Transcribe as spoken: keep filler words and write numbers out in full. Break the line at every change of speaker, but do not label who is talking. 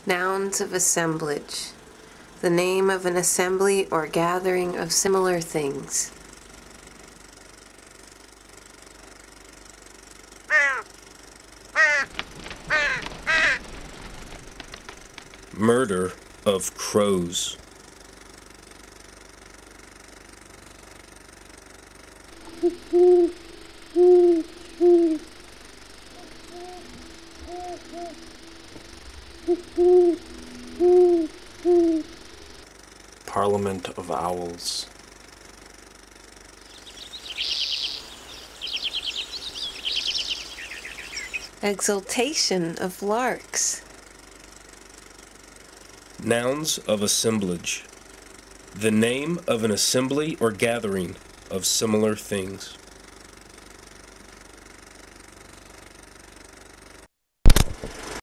Nouns of assemblage. The name of an assembly or gathering of similar things.
Murder of crows. Parliament of owls.
Exultation of larks.
Nouns of assemblage. The name of an assembly or gathering of similar things.